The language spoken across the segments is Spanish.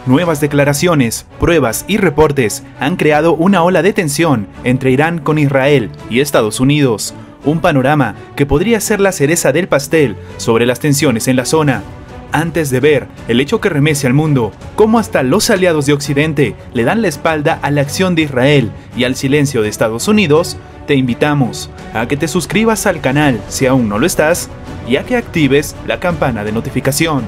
Nuevas declaraciones, pruebas y reportes han creado una ola de tensión entre Irán con Israel y Estados Unidos, un panorama que podría ser la cereza del pastel sobre las tensiones en la zona. Antes de ver el hecho que remece al mundo, cómo hasta los aliados de Occidente le dan la espalda a la acción de Israel y al silencio de Estados Unidos, te invitamos a que te suscribas al canal si aún no lo estás y a que actives la campana de notificación.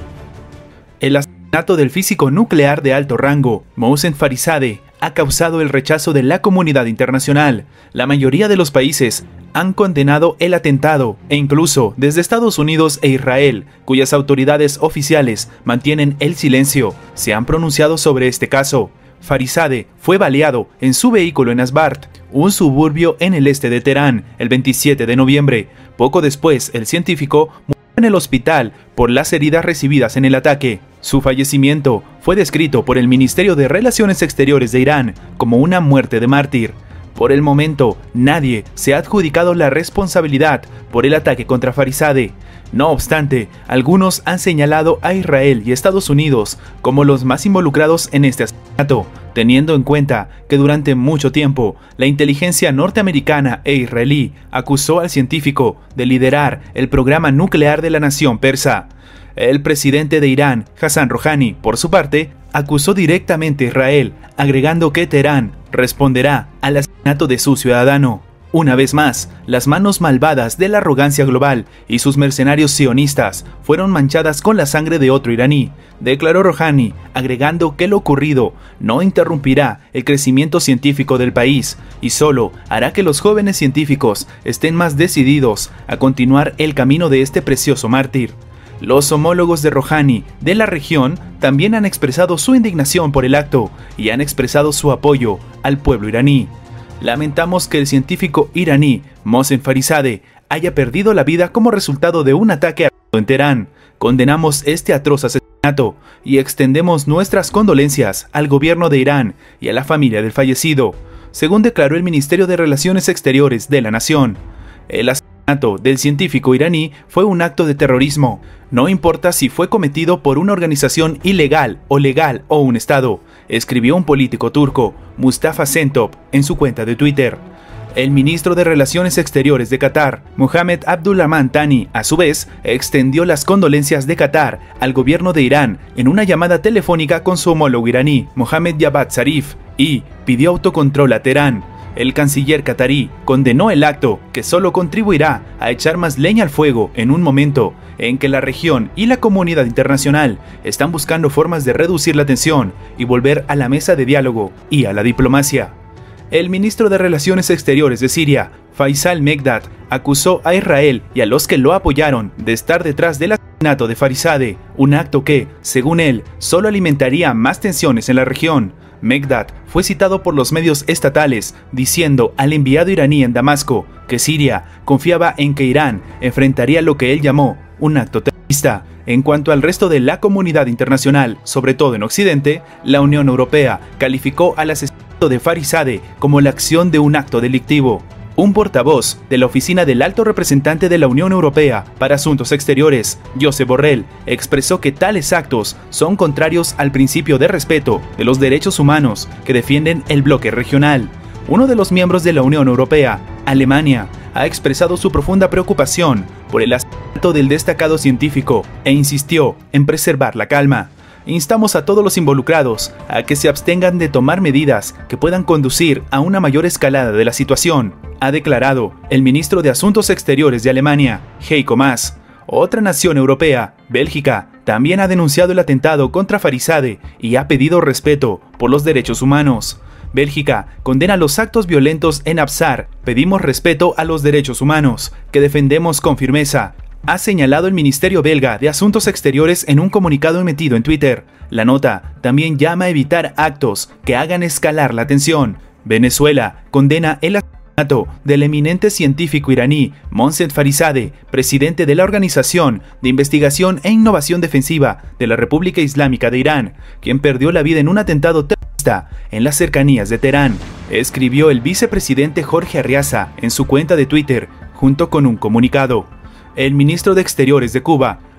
El asesinato del físico nuclear de alto rango, Mohsen Farizadeh, ha causado el rechazo de la comunidad internacional. La mayoría de los países han condenado el atentado e incluso desde Estados Unidos e Israel, cuyas autoridades oficiales mantienen el silencio, se han pronunciado sobre este caso. Farizadeh fue baleado en su vehículo en Asbart, un suburbio en el este de Teherán, el 27 de noviembre. Poco después, el científico murió en el hospital por las heridas recibidas en el ataque. Su fallecimiento fue descrito por el Ministerio de Relaciones Exteriores de Irán como una muerte de mártir. Por el momento, nadie se ha adjudicado la responsabilidad por el ataque contra Farizadeh. No obstante, algunos han señalado a Israel y Estados Unidos como los más involucrados en este asesinato, teniendo en cuenta que durante mucho tiempo la inteligencia norteamericana e israelí acusó al científico de liderar el programa nuclear de la nación persa. El presidente de Irán, Hassan Rouhani, por su parte, acusó directamente a Israel, agregando que Teherán responderá al asesinato de su ciudadano. Una vez más, las manos malvadas de la arrogancia global y sus mercenarios sionistas fueron manchadas con la sangre de otro iraní, declaró Rouhani, agregando que lo ocurrido no interrumpirá el crecimiento científico del país y solo hará que los jóvenes científicos estén más decididos a continuar el camino de este precioso mártir. Los homólogos de Rouhani de la región también han expresado su indignación por el acto y han expresado su apoyo al pueblo iraní. Lamentamos que el científico iraní Mohsen Farizadeh haya perdido la vida como resultado de un ataque armado en Teherán. Condenamos este atroz asesinato y extendemos nuestras condolencias al gobierno de Irán y a la familia del fallecido, según declaró el Ministerio de Relaciones Exteriores de la nación. El asesinato del científico iraní fue un acto de terrorismo. No importa si fue cometido por una organización ilegal o legal o un estado, escribió un político turco, Mustafa Şentop, en su cuenta de Twitter. El ministro de Relaciones Exteriores de Qatar, Mohammed Abdulrahman Thani, a su vez, extendió las condolencias de Qatar al gobierno de Irán en una llamada telefónica con su homólogo iraní, Mohammad Javad Zarif, y pidió autocontrol a Teherán. El canciller qatarí condenó el acto, que solo contribuirá a echar más leña al fuego en un momento en que la región y la comunidad internacional están buscando formas de reducir la tensión y volver a la mesa de diálogo y a la diplomacia. El ministro de Relaciones Exteriores de Siria, Faisal Mekdad, acusó a Israel y a los que lo apoyaron de estar detrás del asesinato de Farizadeh, un acto que, según él, solo alimentaría más tensiones en la región. Mekdad fue citado por los medios estatales diciendo al enviado iraní en Damasco que Siria confiaba en que Irán enfrentaría lo que él llamó un acto terrorista. En cuanto al resto de la comunidad internacional, sobre todo en Occidente, la Unión Europea calificó al asesinato de Farizadeh como la acción de un acto delictivo. Un portavoz de la Oficina del Alto Representante de la Unión Europea para Asuntos Exteriores, Josep Borrell, expresó que tales actos son contrarios al principio de respeto de los derechos humanos que defienden el bloque regional. Uno de los miembros de la Unión Europea, Alemania, ha expresado su profunda preocupación por el asesinato del destacado científico e insistió en preservar la calma. Instamos a todos los involucrados a que se abstengan de tomar medidas que puedan conducir a una mayor escalada de la situación, ha declarado el ministro de Asuntos Exteriores de Alemania, Heiko Maas. Otra nación europea, Bélgica, también ha denunciado el atentado contra Farizadeh y ha pedido respeto por los derechos humanos. Bélgica condena los actos violentos en Absar. Pedimos respeto a los derechos humanos, que defendemos con firmeza, ha señalado el Ministerio belga de Asuntos Exteriores en un comunicado emitido en Twitter. La nota también llama a evitar actos que hagan escalar la tensión. Venezuela condena el asesinato del eminente científico iraní Mohsen Farizadeh, presidente de la Organización de Investigación e Innovación Defensiva de la República Islámica de Irán, quien perdió la vida en un atentado terrorista en las cercanías de Teherán, escribió el vicepresidente Jorge Arriaza en su cuenta de Twitter, junto con un comunicado. El ministro de Exteriores de Cuba,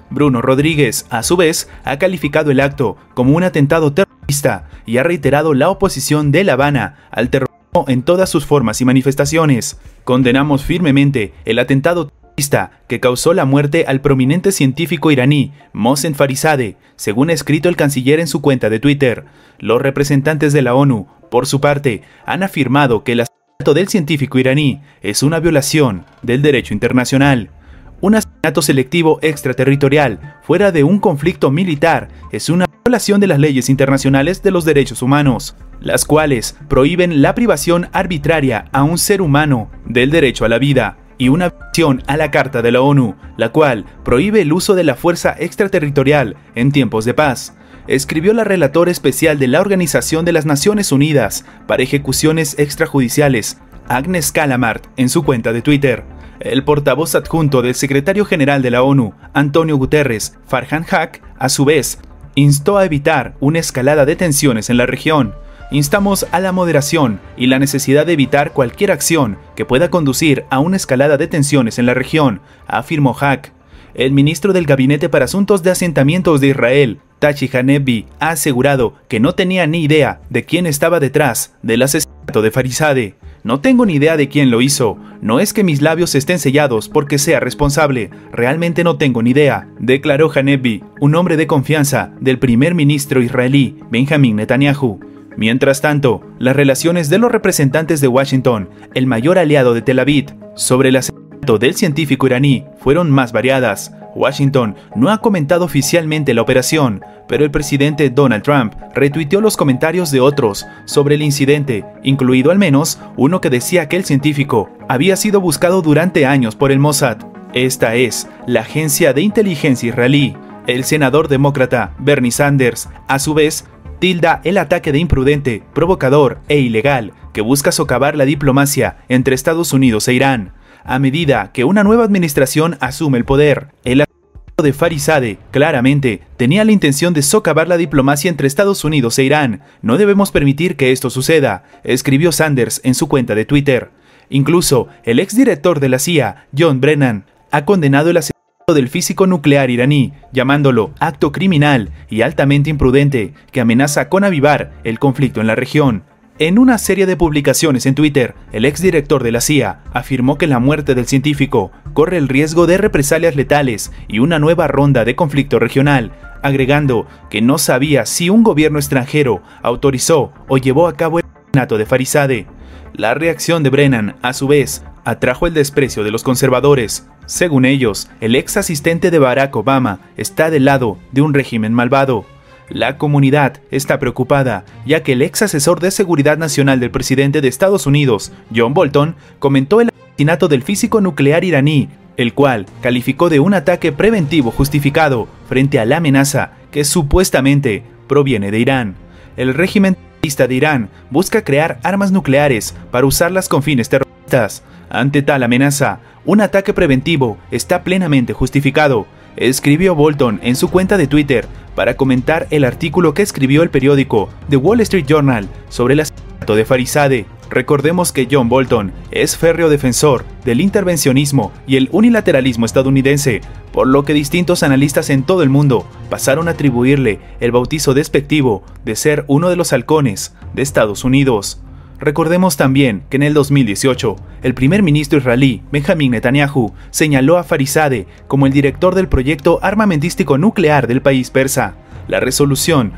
Bruno Rodríguez, a su vez, ha calificado el acto como un atentado terrorista y ha reiterado la oposición de La Habana al terrorismo en todas sus formas y manifestaciones. Condenamos firmemente el atentado terrorista que causó la muerte al prominente científico iraní Mohsen Farizadeh, según ha escrito el canciller en su cuenta de Twitter. Los representantes de la ONU, por su parte, han afirmado que el asesinato del científico iraní es una violación del derecho internacional. Un asesinato selectivo extraterritorial fuera de un conflicto militar es una violación de las leyes internacionales de los derechos humanos, las cuales prohíben la privación arbitraria a un ser humano del derecho a la vida, y una violación a la Carta de la ONU, la cual prohíbe el uso de la fuerza extraterritorial en tiempos de paz, escribió la relatora especial de la Organización de las Naciones Unidas para Ejecuciones Extrajudiciales, Agnes Callamard, en su cuenta de Twitter. El portavoz adjunto del secretario general de la ONU, Antonio Guterres, Farhan Haq, a su vez, instó a evitar una escalada de tensiones en la región. Instamos a la moderación y la necesidad de evitar cualquier acción que pueda conducir a una escalada de tensiones en la región, afirmó Haq. El ministro del Gabinete para Asuntos de Asentamientos de Israel, Tachi Hanevi, ha asegurado que no tenía ni idea de quién estaba detrás del asesinato de Farizadeh. No tengo ni idea de quién lo hizo. No es que mis labios estén sellados porque sea responsable. Realmente no tengo ni idea, declaró Hanevi, un hombre de confianza del primer ministro israelí, Benjamin Netanyahu. Mientras tanto, las relaciones de los representantes de Washington, el mayor aliado de Tel Aviv, sobre el asesinato del científico iraní fueron más variadas. Washington no ha comentado oficialmente la operación, pero el presidente Donald Trump retuiteó los comentarios de otros sobre el incidente, incluido al menos uno que decía que el científico había sido buscado durante años por el Mossad. Esta es la agencia de inteligencia israelí. El senador demócrata Bernie Sanders, a su vez, tilda el ataque de imprudente, provocador e ilegal que busca socavar la diplomacia entre Estados Unidos e Irán. A medida que una nueva administración asume el poder, el asesinato de Farizadeh claramente tenía la intención de socavar la diplomacia entre Estados Unidos e Irán. No debemos permitir que esto suceda, escribió Sanders en su cuenta de Twitter. Incluso el exdirector de la CIA, John Brennan, ha condenado el asesinato del físico nuclear iraní, llamándolo acto criminal y altamente imprudente que amenaza con avivar el conflicto en la región. En una serie de publicaciones en Twitter, el exdirector de la CIA afirmó que la muerte del científico corre el riesgo de represalias letales y una nueva ronda de conflicto regional, agregando que no sabía si un gobierno extranjero autorizó o llevó a cabo el asesinato de Farizadeh. La reacción de Brennan, a su vez, atrajo el desprecio de los conservadores. Según ellos, el ex asistente de Barack Obama está del lado de un régimen malvado. La comunidad está preocupada, ya que el ex asesor de seguridad nacional del presidente de Estados Unidos, John Bolton, comentó el asesinato del físico nuclear iraní, el cual calificó de un ataque preventivo justificado frente a la amenaza que supuestamente proviene de Irán. El régimen terrorista de Irán busca crear armas nucleares para usarlas con fines terroristas. Ante tal amenaza, un ataque preventivo está plenamente justificado, escribió Bolton en su cuenta de Twitter para comentar el artículo que escribió el periódico The Wall Street Journal sobre el asesinato de Farizadeh. Recordemos que John Bolton es férreo defensor del intervencionismo y el unilateralismo estadounidense, por lo que distintos analistas en todo el mundo pasaron a atribuirle el bautizo despectivo de ser uno de los halcones de Estados Unidos. Recordemos también que en el 2018, el primer ministro israelí, Benjamin Netanyahu, señaló a Farizadeh como el director del proyecto armamentístico nuclear del país persa. La resolución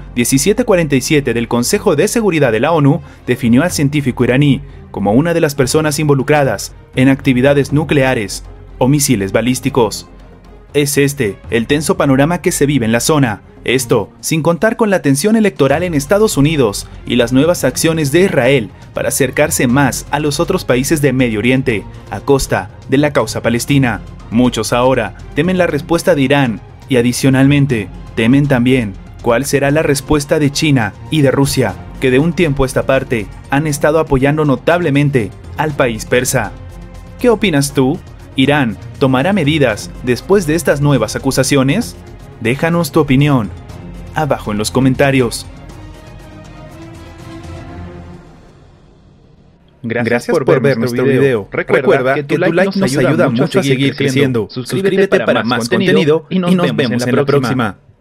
1747 del Consejo de Seguridad de la ONU definió al científico iraní como una de las personas involucradas en actividades nucleares o misiles balísticos. Es este el tenso panorama que se vive en la zona. Esto sin contar con la tensión electoral en Estados Unidos y las nuevas acciones de Israel para acercarse más a los otros países de Medio Oriente, a costa de la causa palestina. Muchos ahora temen la respuesta de Irán y adicionalmente temen también cuál será la respuesta de China y de Rusia, que de un tiempo a esta parte han estado apoyando notablemente al país persa. ¿Qué opinas tú? ¿Irán tomará medidas después de estas nuevas acusaciones? Déjanos tu opinión abajo en los comentarios. Gracias por ver nuestro video. Recuerda que tu like nos ayuda mucho a seguir creciendo. Suscríbete para más contenido y nos vemos en la próxima.